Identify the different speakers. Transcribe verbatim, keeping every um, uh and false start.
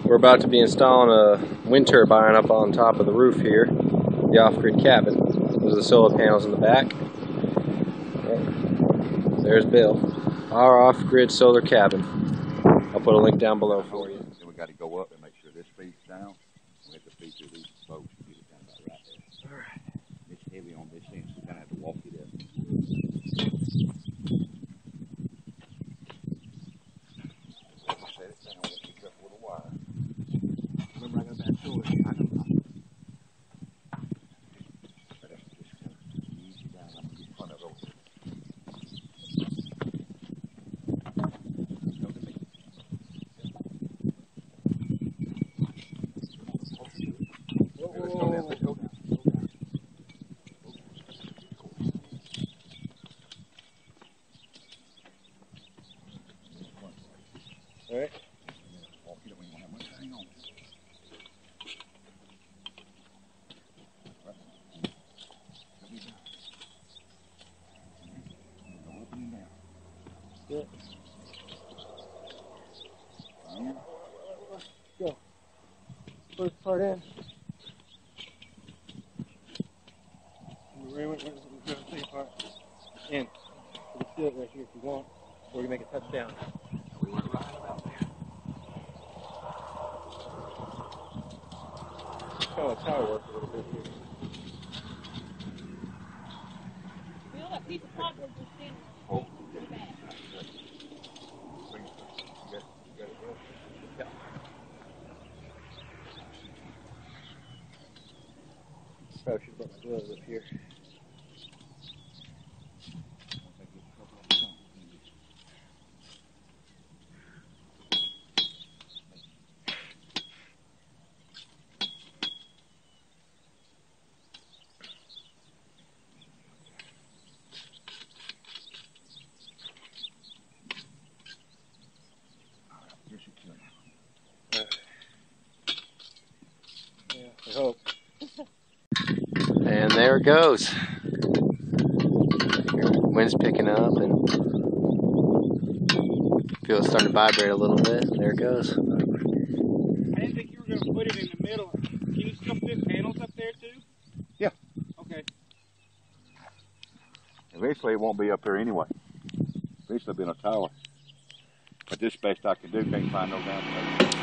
Speaker 1: We're about to be installing a wind turbine up on top of the roof here, the off-grid cabin. Those are the solar panels in the back. There's Bill. Our off-grid solar cabin. I'll put a link down below for you.
Speaker 2: Then we got to go up and make sure this feeds down. We have to feed through these spokes to get it down about right there.
Speaker 1: All right.
Speaker 2: It's heavy on this end, so we kind of have to walk it up. Set it down, we'll pick up with a wire. Remember, I got that tool. I know. But that's just kind of easy down. I'm going to get front of it over here. Come to me. Whoa, whoa, let's go down. Let's go down.
Speaker 1: All right.
Speaker 2: Walk it up. We don't have much to hang on. Right. Let me down. Go up and down.
Speaker 1: Good.
Speaker 2: Yeah.
Speaker 1: Go. First part in. Wait, wait, wait, wait, wait, second part. In. You can steal it right here if you want, or you can make a touchdown.
Speaker 2: We went right about there.
Speaker 1: Kind of tower work a little bit here.
Speaker 3: Feel that piece of cardboard just standing
Speaker 2: Oh.
Speaker 3: in the back.
Speaker 2: Bring it. You got it. You got it, bro.
Speaker 1: Yeah. Probably should have brought my gloves up here. Yeah, I hope. And there it goes. Wind's picking up and feel it's starting to vibrate a little bit. There it goes.
Speaker 4: I didn't think you were going to put it in the middle. Can you still fit panels up there too?
Speaker 2: Yeah.
Speaker 4: Okay.
Speaker 2: Eventually it won't be up here anyway. Eventually it'll be in a tower. But this best I can do, can't find no down.